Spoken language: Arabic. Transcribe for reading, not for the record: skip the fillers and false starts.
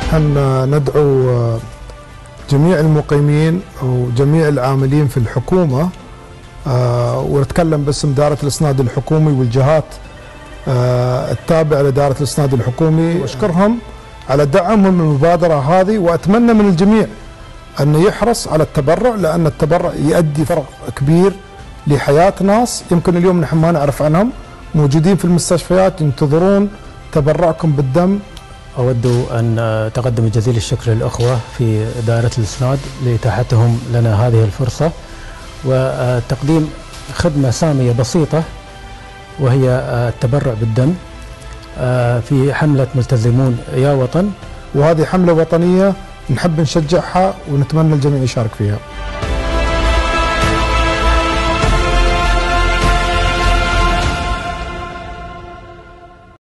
نحن ندعو جميع المقيمين وجميع العاملين في الحكومة، ونتكلم باسم دائرة الإسناد الحكومي والجهات التابعة لدائرة الإسناد الحكومي، واشكرهم على دعمهم للمبادرة هذه، وأتمنى من الجميع أن يحرص على التبرع، لأن التبرع يؤدي فرق كبير لحياة ناس يمكن اليوم نحن ما نعرف عنهم، موجودين في المستشفيات ينتظرون تبرعكم بالدم. أود أن أتقدم جزيل الشكر للأخوة في دائرة الإسناد لإتاحتهم لنا هذه الفرصة وتقديم خدمة سامية بسيطة، وهي التبرع بالدم في حملة ملتزمون يا وطن. وهذه حملة وطنية نحب نشجعها ونتمنى الجميع يشارك فيها.